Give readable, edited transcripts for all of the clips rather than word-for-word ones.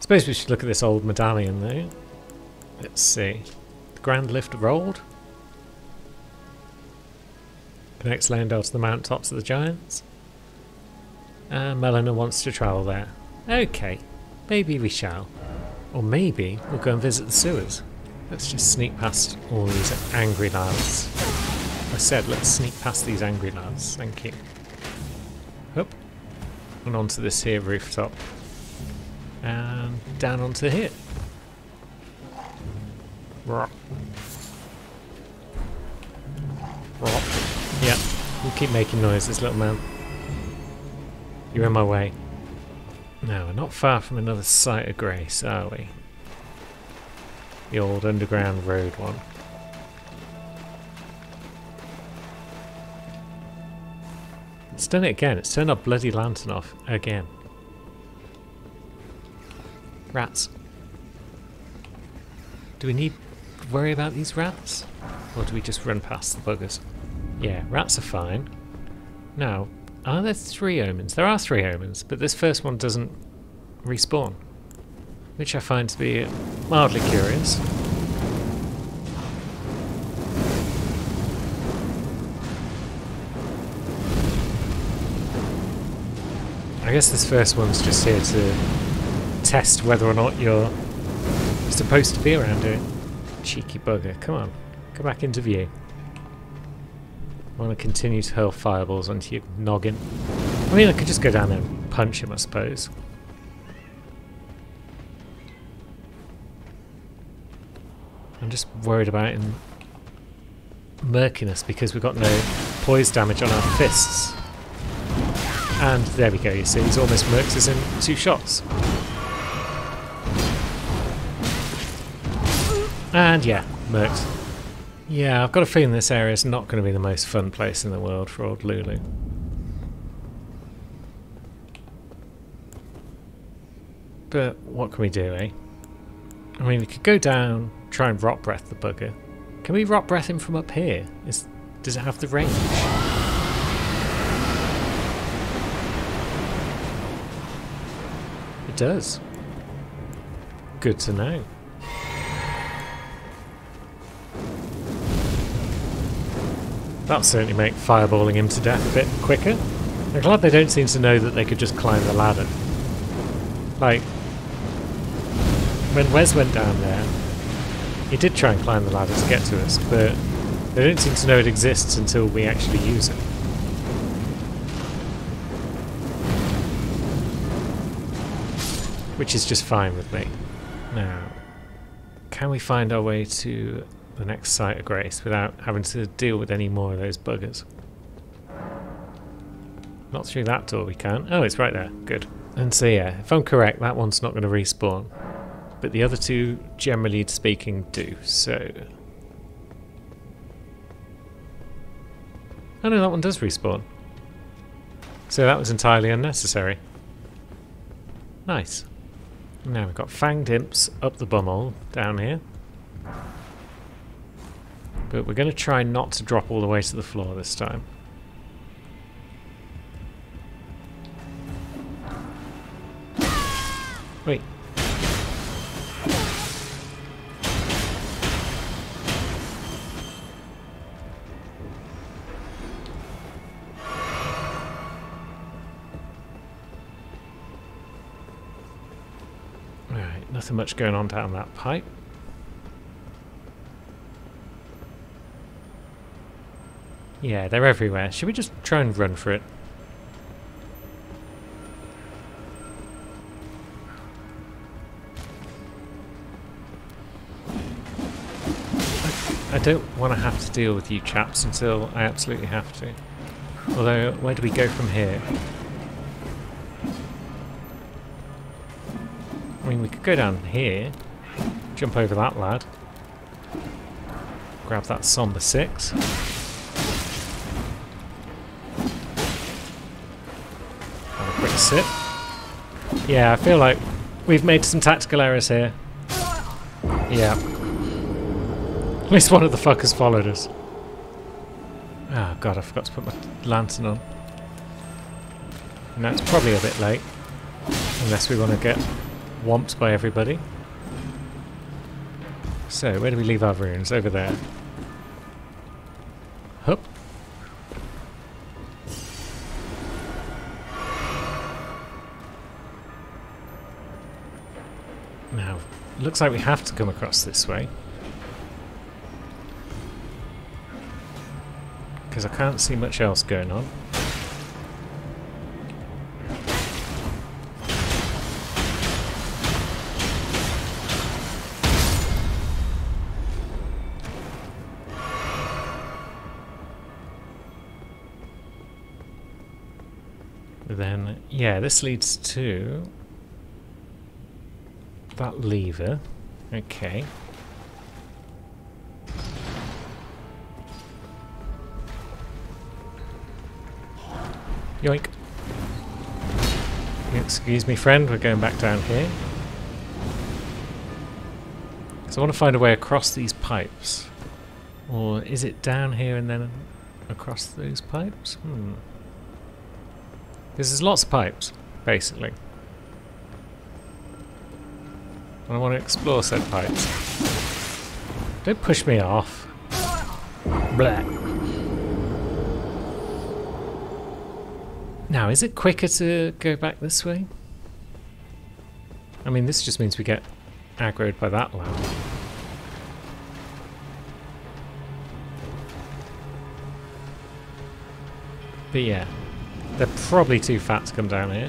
Suppose we should look at this old medallion though. Let's see. The Grand Lift rolled. Connects Leyndell to the mountaintops of the Giants. Melina wants to travel there. Okay, maybe we shall. Or maybe we'll go and visit the sewers. Let's just sneak past all these angry lads. I said let's sneak past these angry lads. Thank you. Up. And onto this here rooftop. And down onto here. Rock. Rock. Yep. You keep making noises, little man. You're in my way. No, we're not far from another site of grace, are we? The old underground road one. It's done it again. It's turned our bloody lantern off again. Rats. Do we need to worry about these rats? Or do we just run past the buggers? Yeah, rats are fine. Now, are there 3 omens? There are 3 omens, but this first one doesn't respawn. Which I find to be mildly curious. I guess this first one's just here to test whether or not you're supposed to be around here. Cheeky bugger, come on, come back into view. I want to continue to hurl fireballs onto your noggin. I mean, I could just go down there and punch him, I suppose. I'm just worried about him murking us because we've got no poise damage on our fists. And there we go, you see, he's almost murked us in 2 shots. And yeah, murked. Yeah, I've got a feeling this area is not going to be the most fun place in the world for old Lulu. But what can we do, eh? I mean, we could go down, try and rot breath the bugger. Can we rot breath him from up here? Does it have the range? It does. Good to know. That'll certainly make fireballing him to death a bit quicker. I'm glad they don't seem to know that they could just climb the ladder. Like, when Wes went down there, he did try and climb the ladder to get to us, but they don't seem to know it exists until we actually use it. Which is just fine with me. Now, can we find our way to the next site of grace without having to deal with any more of those buggers? Not through that door we can. Oh, it's right there. Good. And so yeah, if I'm correct, that one's not going to respawn. But the other 2, generally speaking, do. So... oh no, that one does respawn. So that was entirely unnecessary. Nice. Now we've got fanged imps up the bumhole down here. But we're going to try not to drop all the way to the floor this time. Wait. Alright, nothing much going on down that pipe. Yeah, they're everywhere. Should we just try and run for it? I don't want to have to deal with you chaps until I absolutely have to. Although, where do we go from here? I mean, we could go down here, jump over that lad, grab that somber 6. Have a quick sip. Yeah, I feel like we've made some tactical errors here. Yeah. At least one of the fuckers followed us. Oh god, I forgot to put my lantern on. Now it's probably a bit late. Unless we want to get whomped by everybody. So, where do we leave our runes? Over there. Hup. Now, looks like we have to come across this way. Because I can't see much else going on. Then, yeah, this leads to that lever. Okay. Yoink. Excuse me, friend, we're going back down here. Because I want to find a way across these pipes. Or is it down here and then across those pipes? Because there's lots of pipes, basically. And I want to explore said pipes. Don't push me off. Blah. Now, is it quicker to go back this way? I mean, this just means we get aggroed by that loud. But yeah, they're probably too fat to come down here.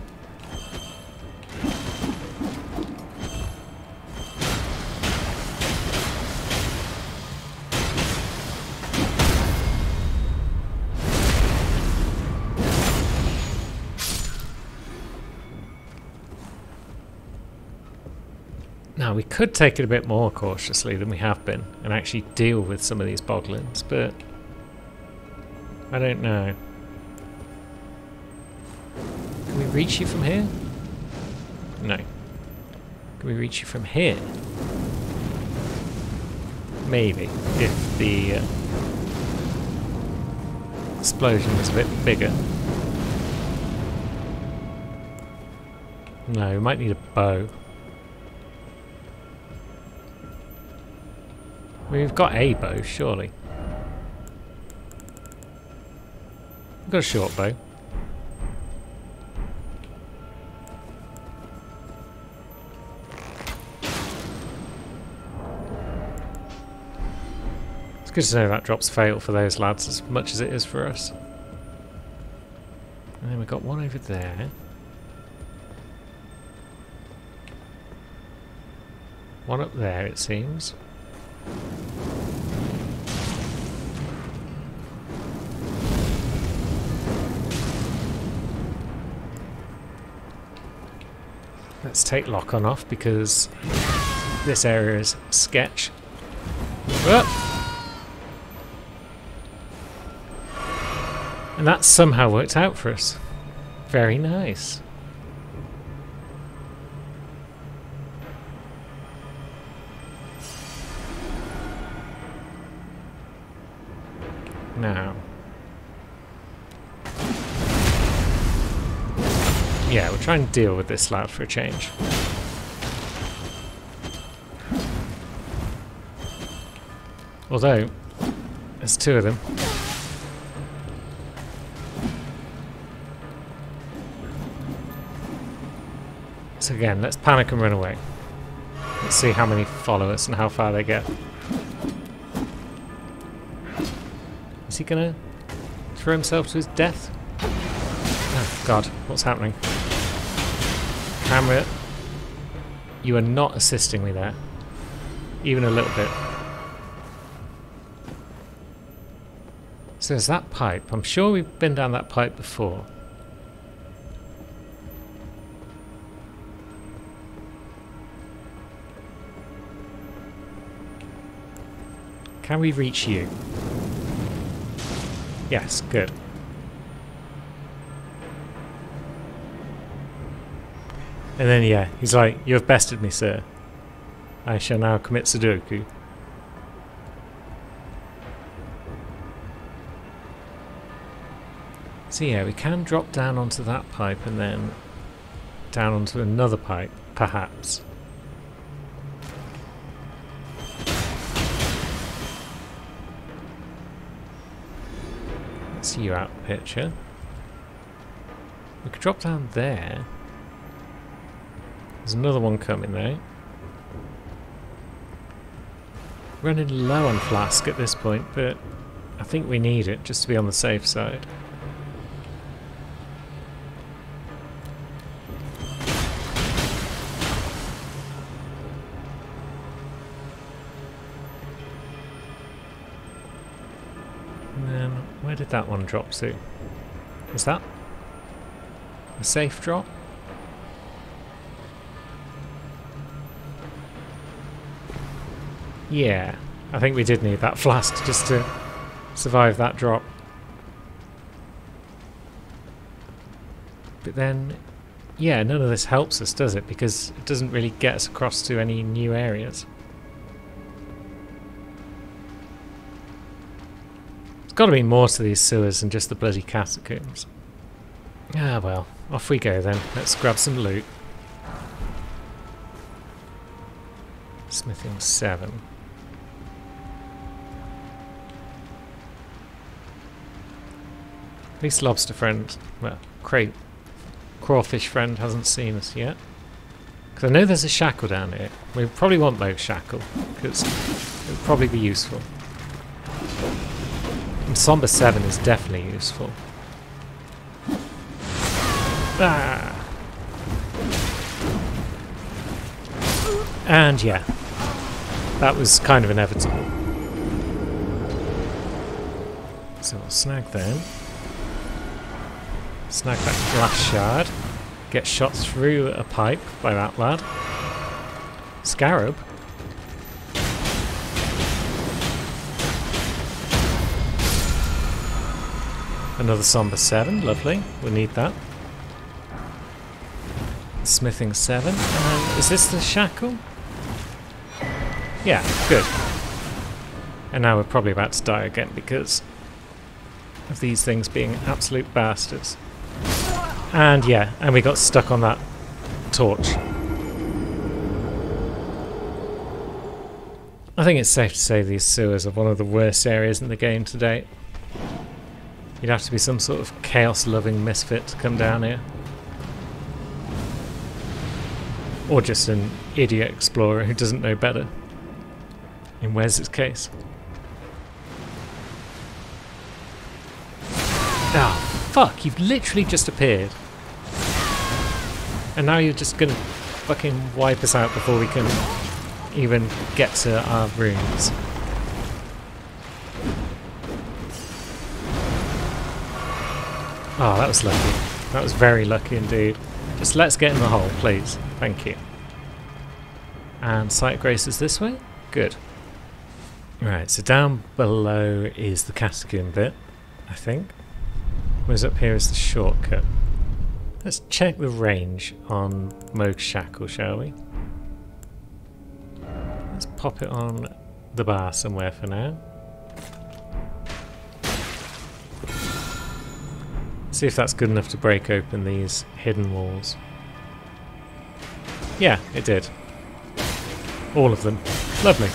Now, we could take it a bit more cautiously than we have been and actually deal with some of these boglins, but I don't know. Can we reach you from here? No. Can we reach you from here? Maybe, if the explosion was a bit bigger. No, we might need a bow. We've got a bow, surely. We've got a short bow. It's good to know that drops fail for those lads as much as it is for us. And then we've got one over there. One up there, it seems. Let's take lock on off because this area is sketch. And that somehow worked out for us. Very nice. Now. Yeah, we'll try and deal with this lad for a change. Although, there's two of them. So again, let's panic and run away. Let's see how many follow us and how far they get. Is he gonna throw himself to his death? Oh god, what's happening? Camera, you are not assisting me there. Even a little bit. So there's that pipe. I'm sure we've been down that pipe before. Can we reach you? Yes, good. And then, yeah, he's like, "You have bested me, sir. I shall now commit Sudoku." So yeah, we can drop down onto that pipe and then down onto another pipe. perhaps. Let's see you out of the picture. We could drop down there. There's another one coming though. Running low on flask at this point, but I think we need it just to be on the safe side. And then where did that one drop to? Is that a safe drop? Yeah, I think we did need that flask just to survive that drop. But then, yeah, none of this helps us, does it? Because it doesn't really get us across to any new areas. There's got to be more to these sewers than just the bloody catacombs. Ah well, off we go then. Let's grab some loot. Smithing 7. At least lobster friend, well, crawfish friend hasn't seen us yet. Because I know there's a shackle down here. We probably want Moog shackle, because it would probably be useful. And Somber 7 is definitely useful. Ah! And yeah, that was kind of inevitable. So we'll snag them. Snag that glass shard. Get shot through a pipe by that lad. Scarab. Another Somber 7, lovely. We'll need that. Smithing 7. Is this the shackle? Yeah, good. And now we're probably about to die again because of these things being absolute bastards. And yeah, and we got stuck on that torch. I think it's safe to say these sewers are one of the worst areas in the game to date. You'd have to be some sort of chaos-loving misfit to come down here. Or just an idiot explorer who doesn't know better. In Wes's case. Ah, fuck, you've literally just appeared. And now you're just gonna fucking wipe us out before we can even get to our rooms. Oh, that was lucky. That was very lucky indeed. Just let's get in the hole, please. Thank you. And Sight Grace is this way? Good. Right, so down below is the catacomb bit, I think. Whereas up here is the shortcut. Let's check the range on Moog's shackle, shall we? Let's pop it on the bar somewhere for now. See if that's good enough to break open these hidden walls. Yeah, it did. All of them. Lovely.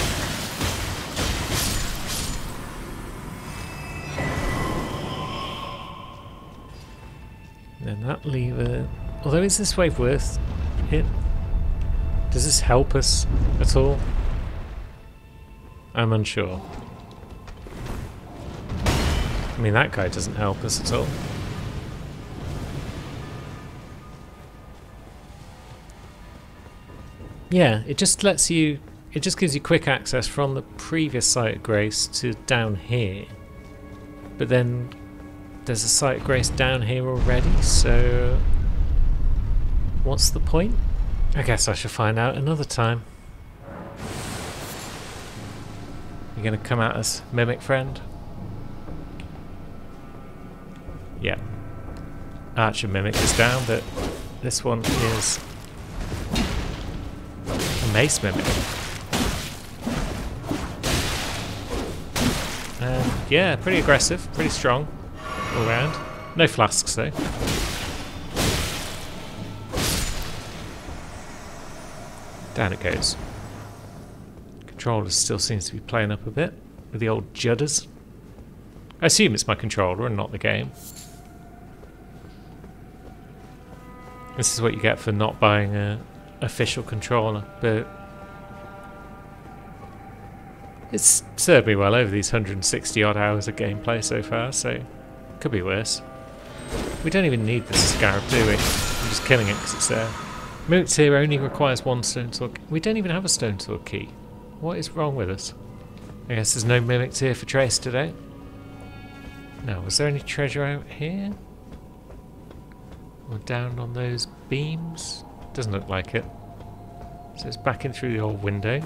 Then that lever... Although, is this wave worth it? Does this help us at all? I'm unsure. I mean, that guy doesn't help us at all. Yeah, it just lets you... It just gives you quick access from the previous Sight of Grace to down here. But then there's a Sight of Grace down here already, so... What's the point? I guess I shall find out another time. You're gonna come at us, Mimic friend? Yeah. Archer Mimic is down, but this one is a Mace Mimic. Yeah, pretty aggressive, pretty strong all round. No flasks though. Down it goes. Controller still seems to be playing up a bit with the old judders. I assume it's my controller and not the game. This is what you get for not buying a official controller, but it's served me well over these 160 odd hours of gameplay so far, so could be worse. We don't even need this scarab, do we? I'm just killing it because it's there. Mimic tier only requires one stone sword. We don't even have a stone sword key. What is wrong with us? I guess there's no mimic tier for Trace today. No, was there any treasure out here? Or down on those beams? Doesn't look like it. So it's back in through the old window.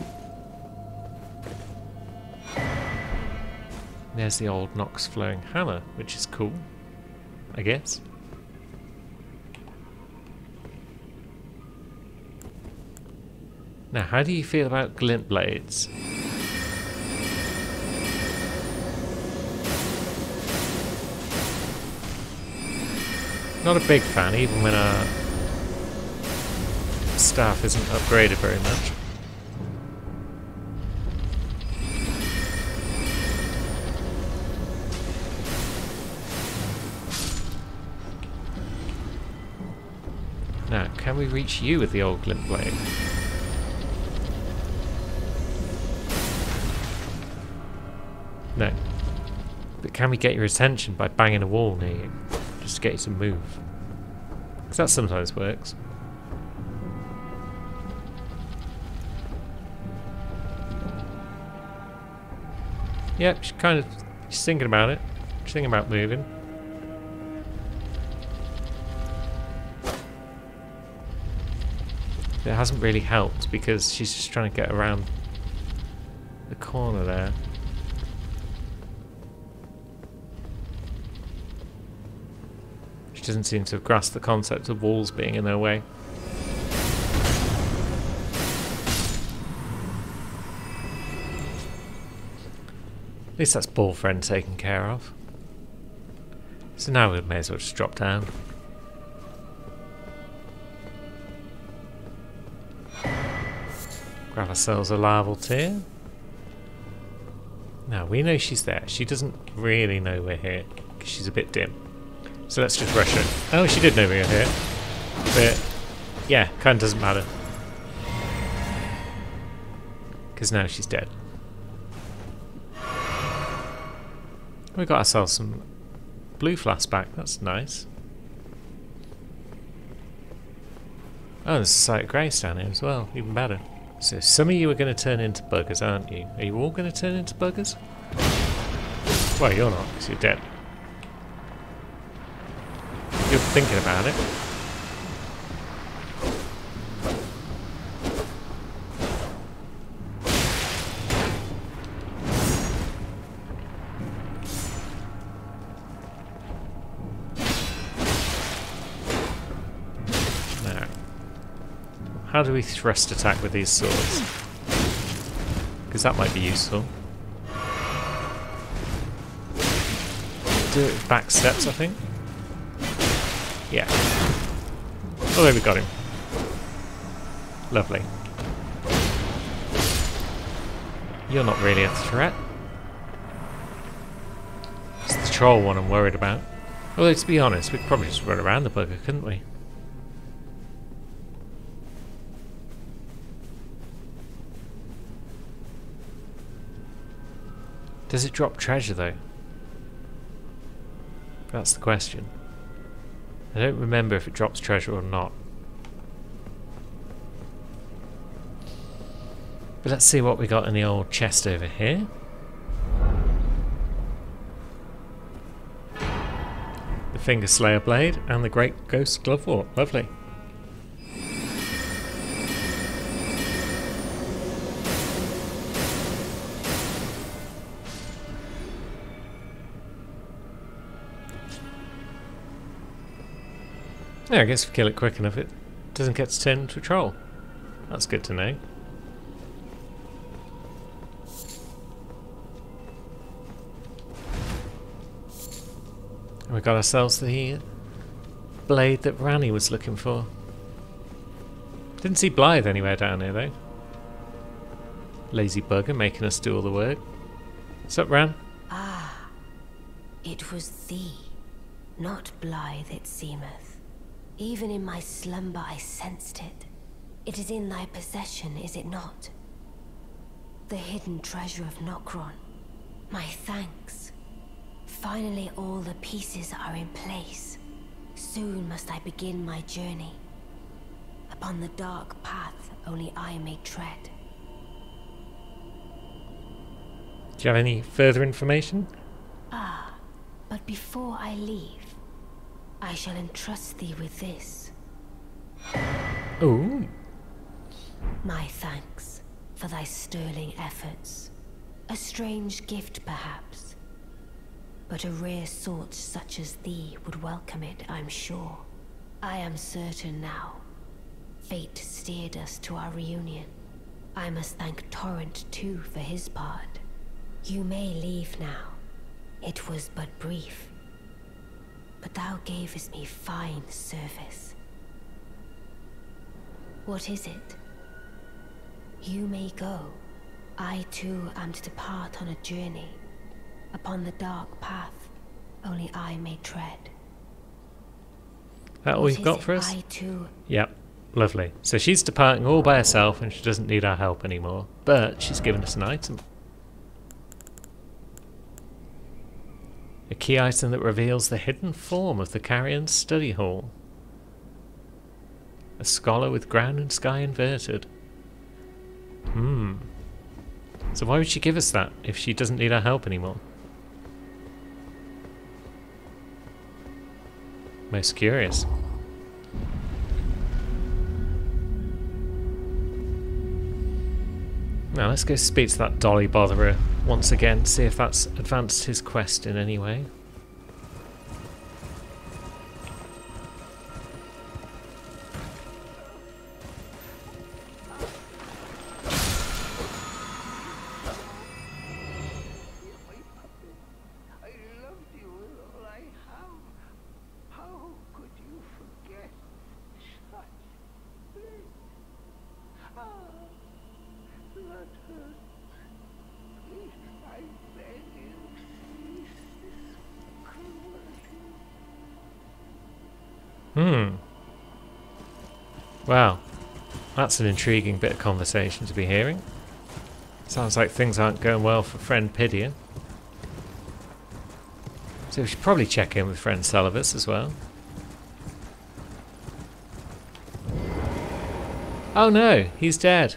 There's the old Nox flowing hammer, which is cool, I guess. Now, how do you feel about glint blades? Not a big fan, even when our staff isn't upgraded very much. Now, can we reach you with the old glint blade? No. But can we get your attention by banging a wall near you? Just to get you to move. Because that sometimes works. Yep, she's thinking about it. She's thinking about moving. It hasn't really helped because she's just trying to get around the corner there. She doesn't seem to have grasped the concept of walls being in her way. At least that's ball friend taken care of. So now we may as well just drop down. Grab ourselves a larval tier. Now we know she's there. She doesn't really know we're here because she's a bit dim. So let's just rush her. Oh, she did know we were here. But yeah, kind of doesn't matter. Because now she's dead. We got ourselves some blue flasks back. That's nice. Oh, there's a site of grace down here as well. Even better. So some of you are going to turn into buggers, aren't you? Are you all going to turn into buggers? Well, you're not, because you're dead. You're thinking about it. How do we thrust attack with these swords? Because that might be useful. Do it with back steps, I think. Yeah. Oh, there we got him. Lovely. You're not really a threat. It's the troll one I'm worried about. Although, to be honest, we could probably just run around the bugger, couldn't we? Does it drop treasure though? That's the question. I don't remember if it drops treasure or not. But let's see what we got in the old chest over here. The Finger Slayer Blade and the Great Ghost Glove Wart. Lovely. Yeah, I guess if we kill it quick enough, it doesn't get to turn into a troll. That's good to know. And we got ourselves the blade that Ranni was looking for. Didn't see Blythe anywhere down here though. Lazy bugger making us do all the work. What's up, Ran? Ah, it was thee, not Blythe it seemeth. Even in my slumber I sensed it. It is in thy possession, is it not? The hidden treasure of Nokron. My thanks. Finally all the pieces are in place. Soon must I begin my journey. Upon the dark path only I may tread. Do you have any further information? Ah, but before I leave, I shall entrust thee with this. Ooh. My thanks for thy sterling efforts. A strange gift, perhaps, but a rare sort such as thee would welcome it, I'm sure. I am certain now. Fate steered us to our reunion. I must thank Torrent too for his part. You may leave now. It was but brief, but thou gavest me fine service. What is it? You may go. I too am to depart on a journey. Upon the dark path, only I may tread. That all we've got for us? I too... Yep, lovely. So she's departing all by herself and she doesn't need our help anymore. But she's given us an item. A key item that reveals the hidden form of the Carrion's study hall. A scholar with ground and sky inverted. So why would she give us that if she doesn't need our help anymore? Most curious. Now let's go speak to that Dolly botherer once again, see if that's advanced his quest in any way. Wow, that's an intriguing bit of conversation to be hearing. Sounds like things aren't going well for friend Pidia. So we should probably check in with friend Celovus as well. Oh no, he's dead.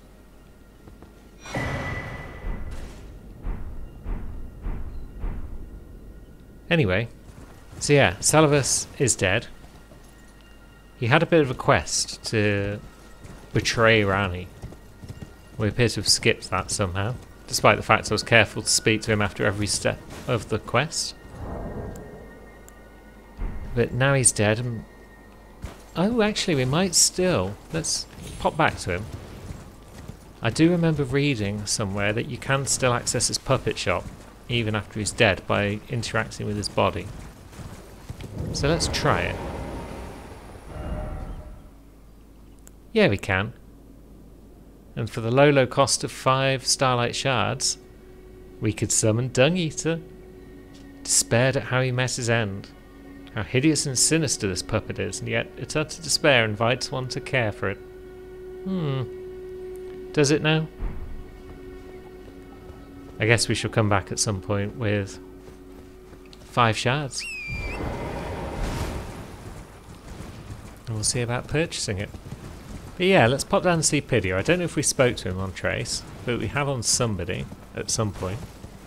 Anyway, so yeah, Celovus is dead. He had a bit of a quest to betray Ranni. We appear to have skipped that somehow, despite the fact I was careful to speak to him after every step of the quest. But now he's dead and... Oh, actually, we might still... Let's pop back to him. I do remember reading somewhere that you can still access his puppet shop, even after he's dead, by interacting with his body. So let's try it. Yeah, we can. And for the low cost of 5 Starlight Shards, we could summon Dung Eater. Despaired at how he met his end. How hideous and sinister this puppet is, and yet its utter despair invites one to care for it. Does it now? I guess we shall come back at some point with 5 shards. And we'll see about purchasing it. But yeah, let's pop down and see Pidia. I don't know if we spoke to him on Trace, but we have on somebody at some point.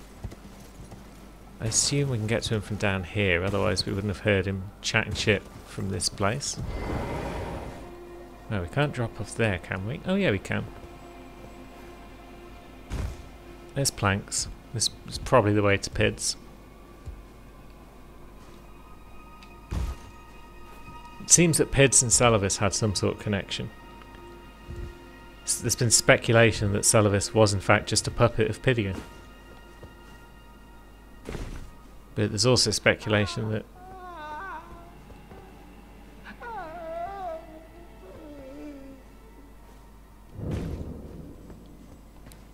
I assume we can get to him from down here, otherwise we wouldn't have heard him chatting shit from this place. No, we can't drop off there, can we? Oh yeah, we can. There's planks. This is probably the way to Pids. It seems that Pids and Celovus had some sort of connection. There's been speculation that Celovus was in fact just a puppet of Pidia. But there's also speculation that...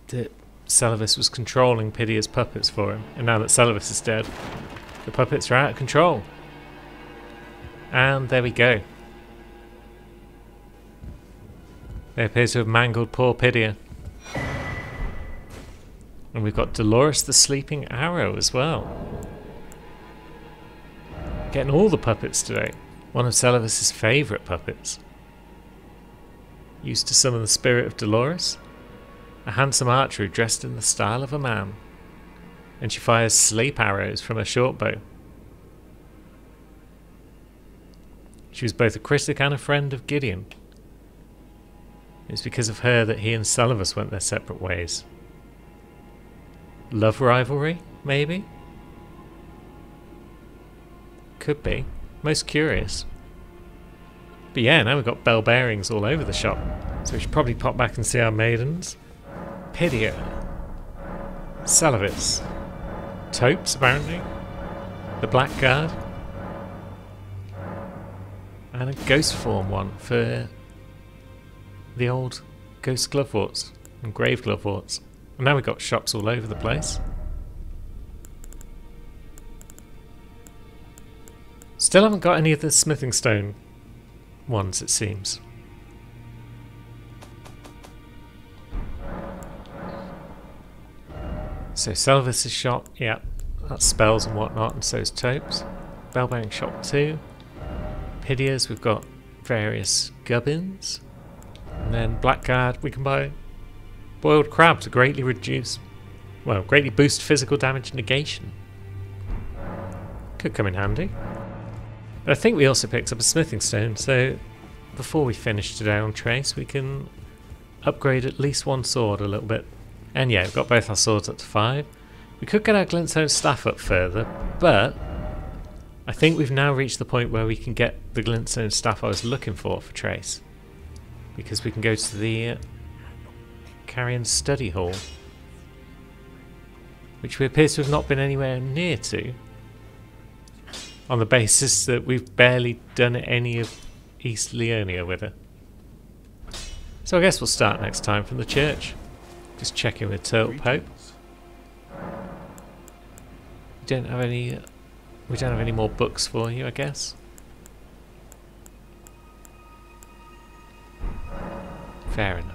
that Celavis was controlling Pidia's puppets for him, and now that Celavis is dead, the puppets are out of control. And there we go. They appear to have mangled poor Pidia. And we've got Dolores the Sleeping Arrow as well. Getting all the puppets today. One of Celavis' favourite puppets. Used to summon the spirit of Dolores. A handsome archer dressed in the style of a man. And she fires sleep arrows from her short bow. She was both a critic and a friend of Gideon. It's because of her that he and Celavis went their separate ways. Love rivalry, maybe? Could be. Most curious. But yeah, now we've got bell bearings all over the shop. So we should probably pop back and see our maidens. Pidia. Celavis. Topes, apparently. The Blackguard. And a ghost form one for the old ghost gloveworts and grave gloveworts. And now we've got shops all over the place. Still haven't got any of the smithing stone ones, it seems. So Celavis' shop, yeah, that's spells and whatnot, and so is Taupe's. Bellbearing shop 2. Pidia's, we've got various gubbins. And then Blackguard, we can buy boiled crab to greatly reduce, well, greatly boost physical damage negation. Could come in handy. But I think we also picked up a smithing stone, so before we finish today on Trace, we can upgrade at least one sword a little bit. And yeah, we've got both our swords up to 5. We could get our glintstone staff up further, but I think we've now reached the point where we can get the glintstone staff I was looking for Trace. Because we can go to the Carrion Study Hall, which we appear to have not been anywhere near to, on the basis that we've barely done any of East Leonia with her. So I guess we'll start next time from the church. Just checking with Turtle Pope. We don't have any more books for you, I guess. Fair enough.